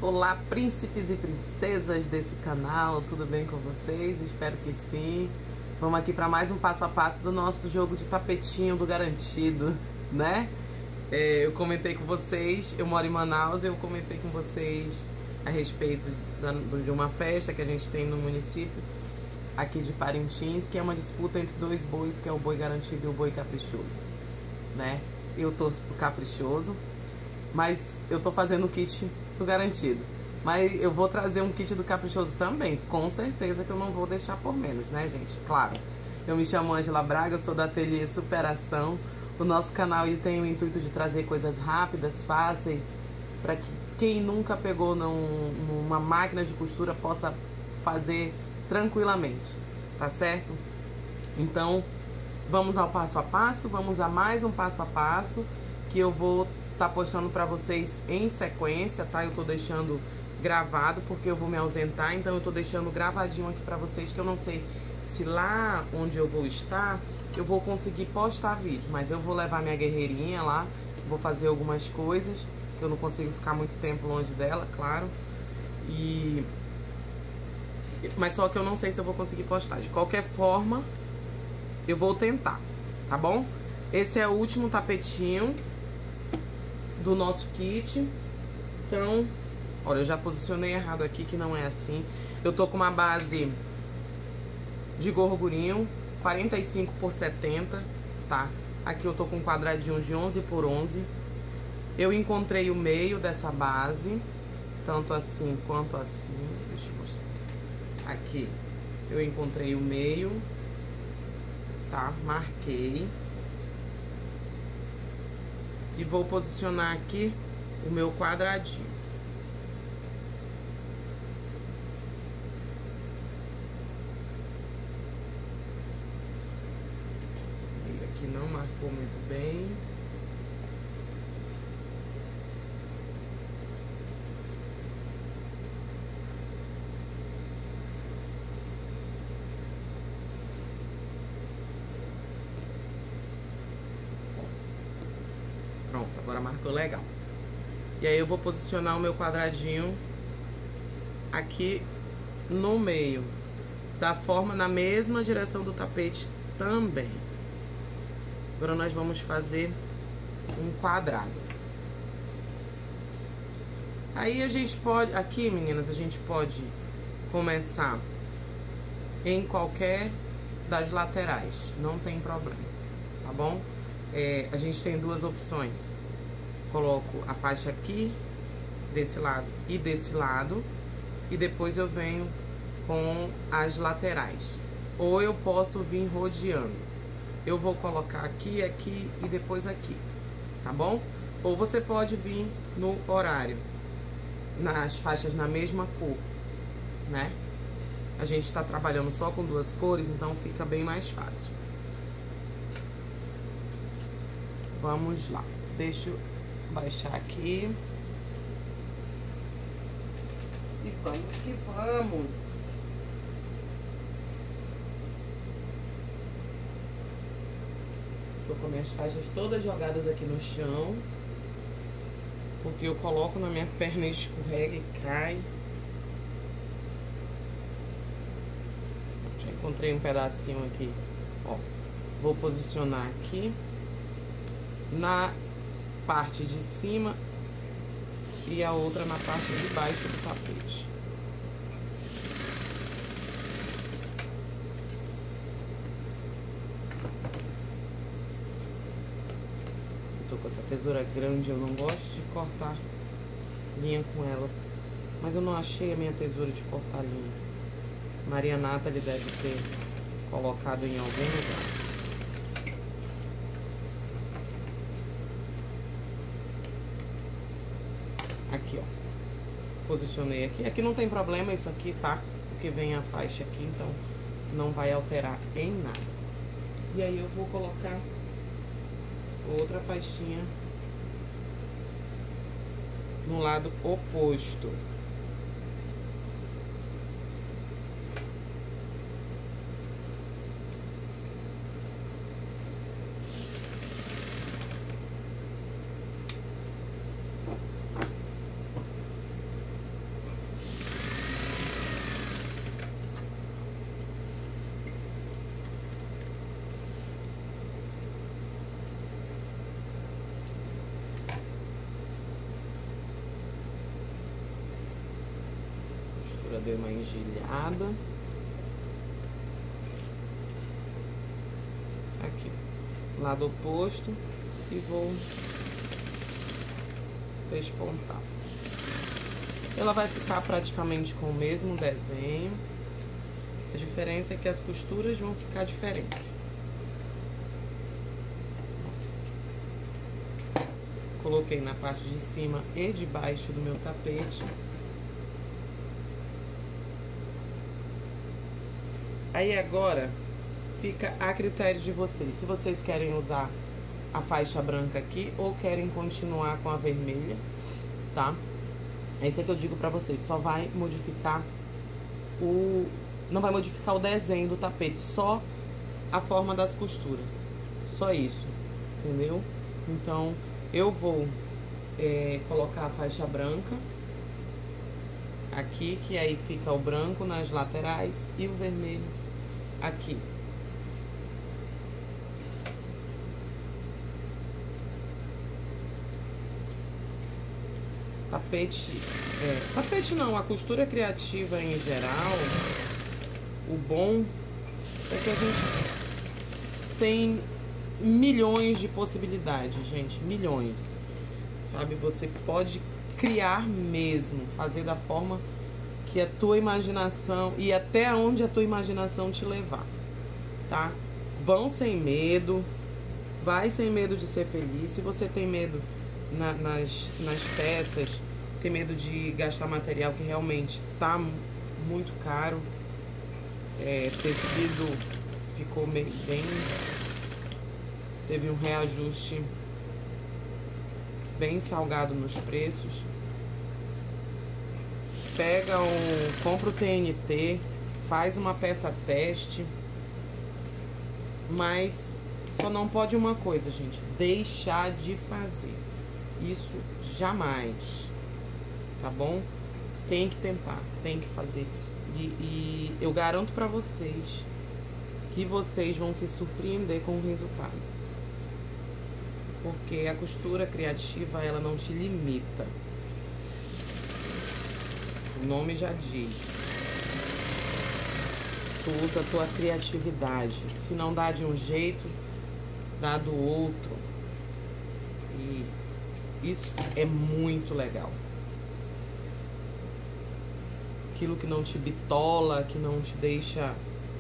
Olá, príncipes e princesas desse canal, tudo bem com vocês? Espero que sim. Vamos aqui para mais um passo a passo do nosso jogo de tapetinho do garantido, né? Eu comentei com vocês, eu moro em Manaus, eu comentei com vocês a respeito de uma festa que a gente tem no município aqui de Parintins, que é uma disputa entre dois bois, que é o boi garantido e o boi caprichoso, né? Eu torço pro caprichoso, mas eu tô fazendo o kit do garantido. Mas eu vou trazer um kit do caprichoso também, com certeza que eu não vou deixar por menos, né, gente? Claro. Eu me chamo Ângela Braga, sou da Ateliê Superação. O nosso canal ele tem o intuito de trazer coisas rápidas, fáceis, para que quem nunca pegou numa máquina de costura possa fazer tranquilamente, tá certo? Então, vamos ao passo a passo, vamos a mais um passo a passo, que eu vou tá postando para vocês em sequência, tá? Eu tô deixando gravado porque eu vou me ausentar, então eu tô deixando gravadinho aqui para vocês, que eu não sei se lá onde eu vou estar eu vou conseguir postar vídeo, mas eu vou levar minha guerreirinha lá, vou fazer algumas coisas, que eu não consigo ficar muito tempo longe dela, claro. Mas só que eu não sei se eu vou conseguir postar. De qualquer forma, eu vou tentar, tá bom? Esse é o último tapetinho do nosso kit. Então, olha, eu já posicionei errado aqui, que não é assim. Eu tô com uma base de gorgurinho 45 por 70, tá? Aqui eu tô com um quadradinho de 11 por 11. Eu encontrei o meio dessa base, tanto assim quanto assim. Deixa eu mostrar. Aqui eu encontrei o meio, tá? Marquei. E vou posicionar aqui o meu quadradinho. Esse meio aqui não marcou muito bem. Pronto, agora marcou legal. E aí eu vou posicionar o meu quadradinho aqui no meio, da forma na mesma direção do tapete também. Agora nós vamos fazer um quadrado. Aí a gente pode, aqui meninas, a gente pode começar em qualquer das laterais, não tem problema, tá bom? A gente tem duas opções. Coloco a faixa aqui, desse lado e desse lado, e depois eu venho com as laterais. Ou eu posso vir rodeando. Eu vou colocar aqui, aqui e depois aqui, tá bom? Ou você pode vir no horário, nas faixas na mesma cor, né? A gente tá trabalhando só com duas cores, então fica bem mais fácil. Vamos lá, deixa eu baixar aqui. E vamos que vamos. Tô com minhas faixas todas jogadas aqui no chão, porque eu coloco na minha perna, escorrega e cai. Já encontrei um pedacinho aqui, ó. Vou posicionar aqui na parte de cima e a outra na parte de baixo do tapete. Eu tô com essa tesoura grande, eu não gosto de cortar linha com ela, mas eu não achei a minha tesoura de cortar linha. Maria Nathalie deve ter colocado em algum lugar. Aqui, ó. Posicionei aqui. Aqui não tem problema isso aqui, tá? Porque vem a faixa aqui, então não vai alterar em nada. E aí eu vou colocar outra faixinha no lado oposto. costura deu uma engelhada. Aqui, lado oposto, e vou despontar. Ela vai ficar praticamente com o mesmo desenho. A diferença é que as costuras vão ficar diferentes. Coloquei na parte de cima e de baixo do meu tapete. Aí agora fica a critério de vocês, se vocês querem usar a faixa branca aqui ou querem continuar com a vermelha, tá? É isso que eu digo pra vocês, só vai modificar não vai modificar o desenho do tapete, só a forma das costuras, só isso, entendeu? Então, eu vou colocar a faixa branca aqui, que aí fica o branco nas laterais e o vermelho aqui. Tapete não, a costura criativa em geral, o bom é que a gente tem milhões de possibilidades, gente, milhões, sabe? Você pode criar mesmo, fazer da forma que a tua imaginação e até onde a tua imaginação te levar, tá? Vão sem medo, vai sem medo de ser feliz. Se você tem medo nas peças, tem medo de gastar material que realmente tá muito caro, tecido ficou bem, teve um reajuste bem salgado nos preços. Compra o TNT, faz uma peça teste, mas só não pode uma coisa, gente, deixar de fazer. Isso jamais, tá bom? Tem que tentar, tem que fazer. E eu garanto pra vocês que vocês vão se surpreender com o resultado. Porque a costura criativa, ela não te limita. O nome já diz. Tu usa a tua criatividade. Se não dá de um jeito, dá do outro. E isso é muito legal. Aquilo que não te bitola, que não te deixa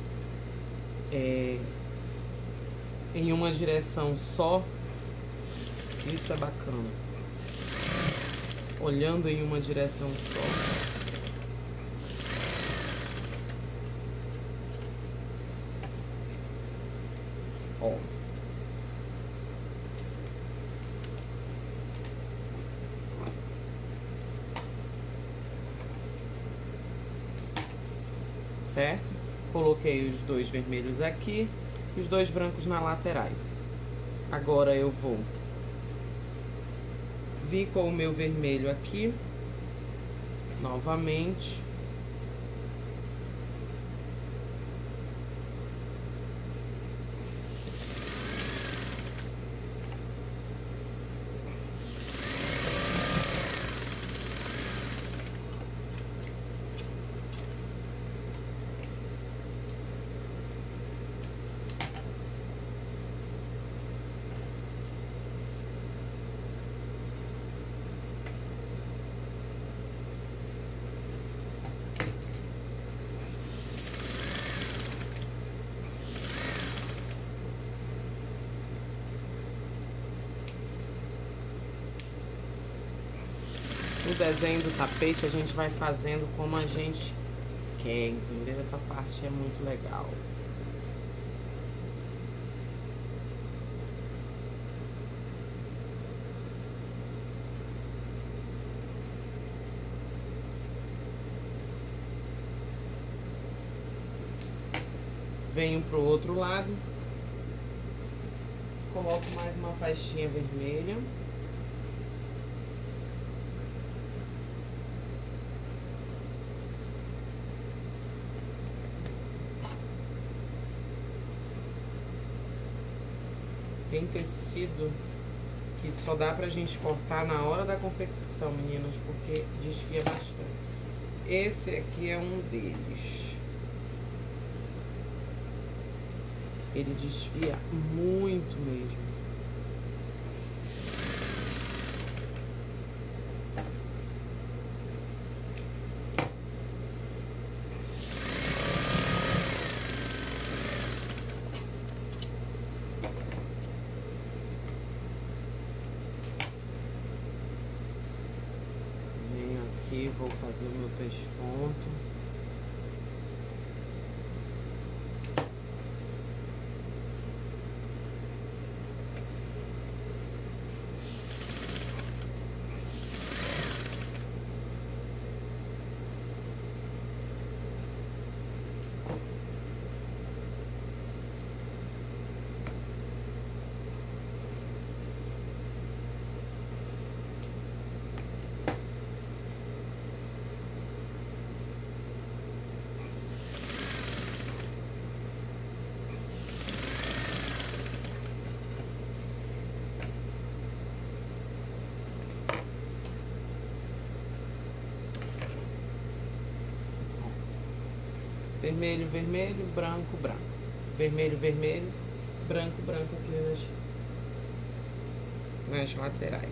em uma direção só, isso é bacana. Olhando em uma direção só. Ó. Certo? Coloquei os dois vermelhos aqui, os dois brancos nas laterais. Agora eu vou vir com o meu vermelho aqui, novamente. O desenho do tapete a gente vai fazendo como a gente quer, entendeu? Essa parte é muito legal. Venho pro outro lado, coloco mais uma faixinha vermelha. Tem tecido que só dá pra gente cortar na hora da confecção, meninas, porque desfia bastante. Esse aqui é um deles. Ele desfia muito mesmo. Venho aqui, vou fazer o meu pesponto. Vermelho, vermelho, branco, branco. Vermelho, vermelho, branco, branco aqui nas laterais.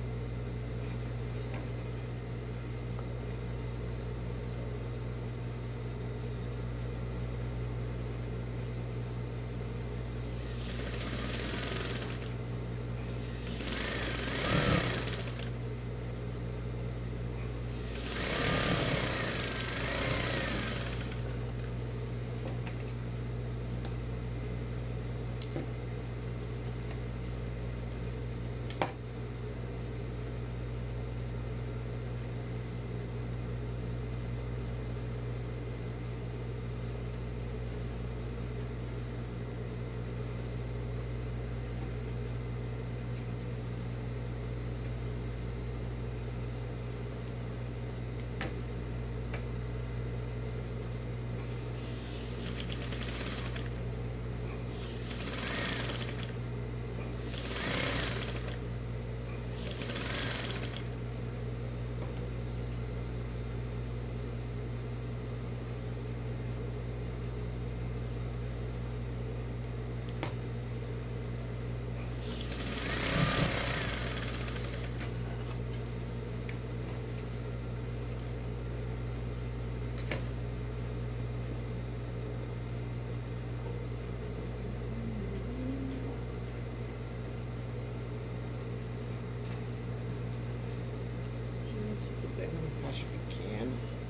Faixa pequena,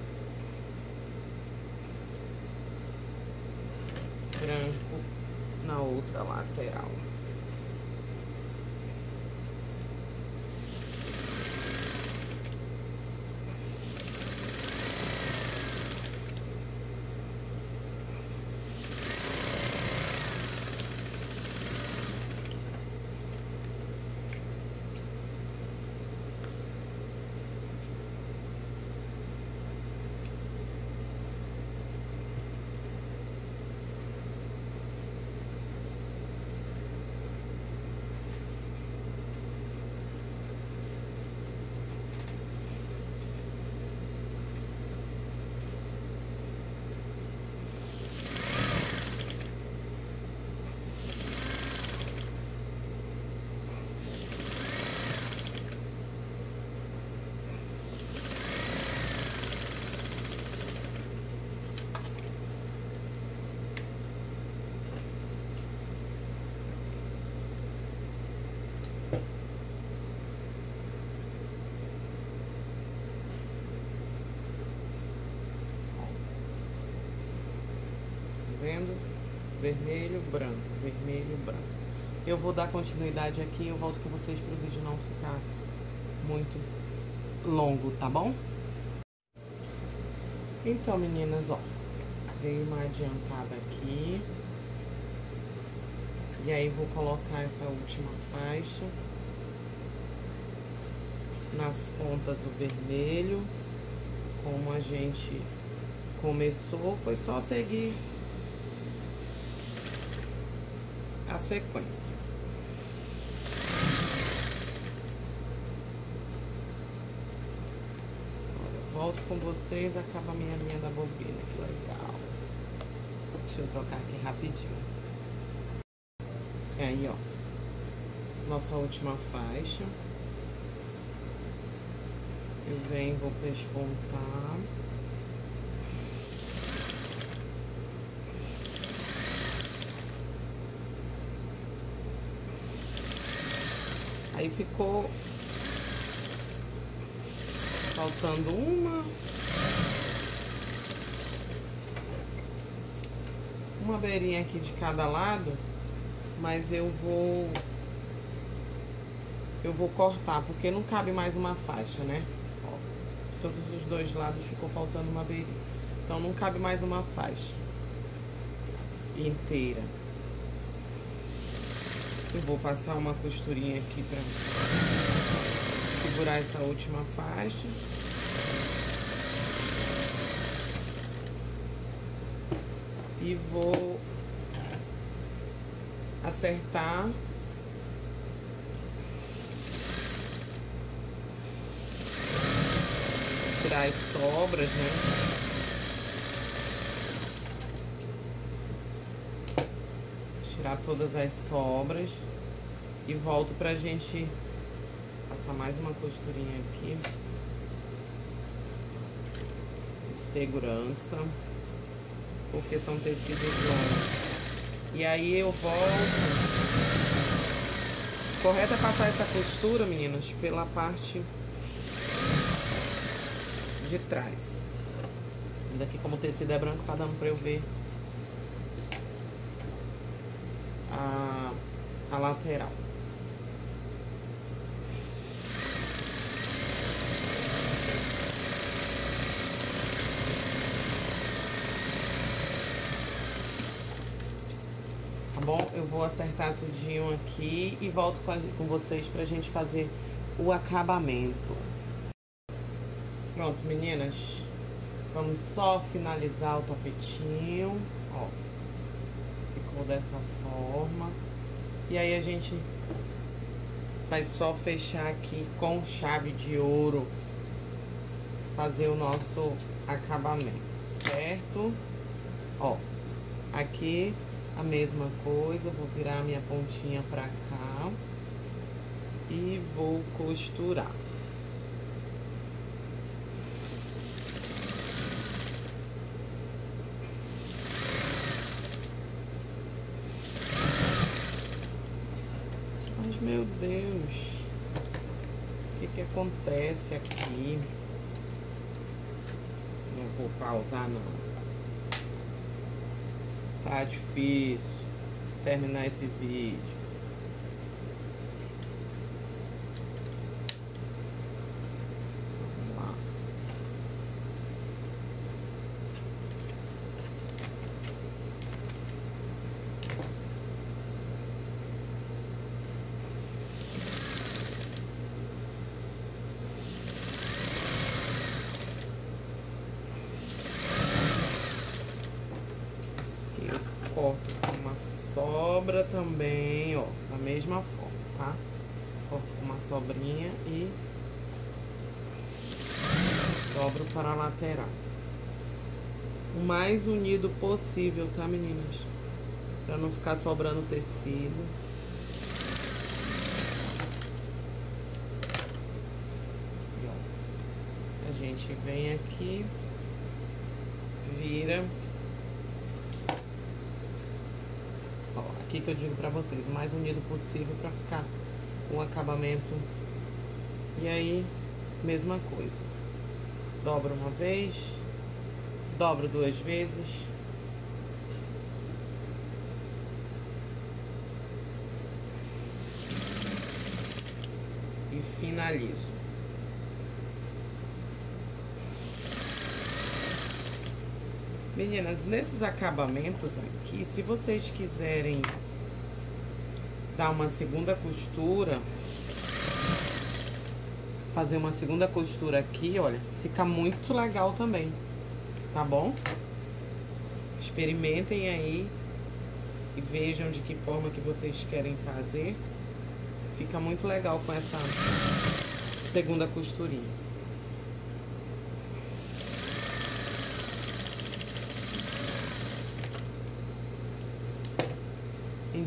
branco na outra lateral. Vendo? Vermelho, branco, vermelho, branco. Eu vou dar continuidade aqui e eu volto com vocês para o vídeo não ficar muito longo, tá bom? Então, meninas, ó, dei uma adiantada aqui. E aí vou colocar essa última faixa nas pontas do vermelho. Como a gente começou, foi só seguir a sequência. Olha, volto com vocês, acaba a minha linha da bobina, que legal. Deixa eu trocar aqui rapidinho. Aí, ó, nossa última faixa. Eu venho, vou pespontar. Aí ficou faltando uma beirinha aqui de cada lado, mas eu vou cortar, porque não cabe mais uma faixa, né? Ó, de todos os dois lados ficou faltando uma beirinha, então não cabe mais uma faixa inteira. Eu vou passar uma costurinha aqui pra segurar essa última faixa. E vou acertar tirar as sobras, né? Tirar todas as sobras e volto pra gente passar mais uma costurinha aqui de segurança, porque são tecidos longos. E aí eu volto. Correto é passar essa costura, meninas, pela parte de trás. Mas aqui, como o tecido é branco, tá dando pra eu ver a lateral. Tá bom? Eu vou acertar tudinho aqui e volto com vocês pra gente fazer o acabamento. Pronto, meninas. Vamos só finalizar o tapetinho. Ó, ficou dessa forma. E aí a gente vai só fechar aqui com chave de ouro, fazer o nosso acabamento, certo? Ó, aqui a mesma coisa, vou virar a minha pontinha pra cá e vou costurar. Mas, meu Deus, o que acontece aqui? Não vou pausar, não. Tá difícil terminar esse vídeo. Vamos lá. Corto com uma sobra também, ó, da mesma forma, tá? Corto com uma sobrinha e dobro para a lateral. O mais unido possível, tá, meninas? Pra não ficar sobrando tecido. E, ó, a gente vem aqui, vira. Aqui que eu digo pra vocês, o mais unido possível pra ficar um acabamento. E aí, mesma coisa. Dobro uma vez, dobro duas vezes. E finalizo. Meninas, nesses acabamentos aqui, se vocês quiserem dar uma segunda costura, fazer uma segunda costura aqui, olha, fica muito legal também, tá bom? Experimentem aí e vejam de que forma que vocês querem fazer. Fica muito legal com essa segunda costurinha.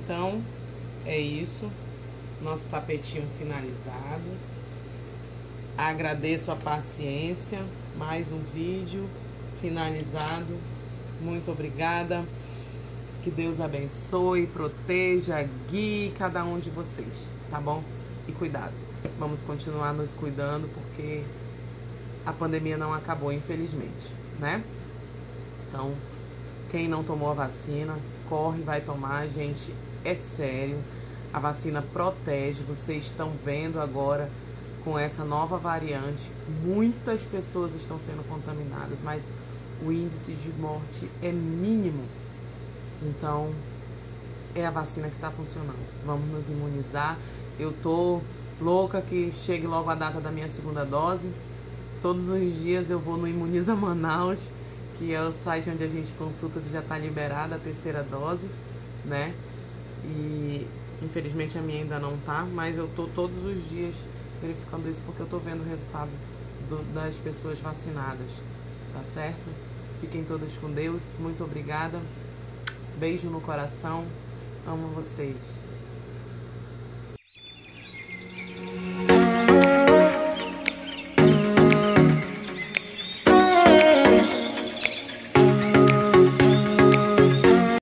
Então, é isso. Nosso tapetinho finalizado. Agradeço a paciência. Mais um vídeo finalizado. Muito obrigada. Que Deus abençoe, proteja, guie cada um de vocês, tá bom? E cuidado. Vamos continuar nos cuidando, porque a pandemia não acabou, infelizmente, né? Então, quem não tomou a vacina, corre, vai tomar, gente, é sério. A vacina protege, vocês estão vendo agora com essa nova variante, muitas pessoas estão sendo contaminadas, mas o índice de morte é mínimo. Então, é a vacina que está funcionando. Vamos nos imunizar. Eu tô louca que chegue logo a data da minha segunda dose. Todos os dias eu vou no Imuniza Manaus, que é o site onde a gente consulta se já está liberada a terceira dose, né? E infelizmente a minha ainda não tá, mas eu tô todos os dias verificando isso porque eu tô vendo o resultado das pessoas vacinadas, tá certo? Fiquem todos com Deus. Muito obrigada. Beijo no coração. Amo vocês.